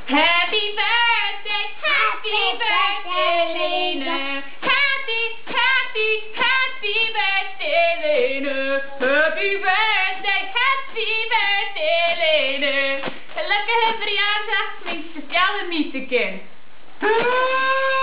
Happy birthday, Lene. Happy birthday, Lene. Happy birthday, Lene. Gelukkige verjaardag, mijn speciale mietenkind.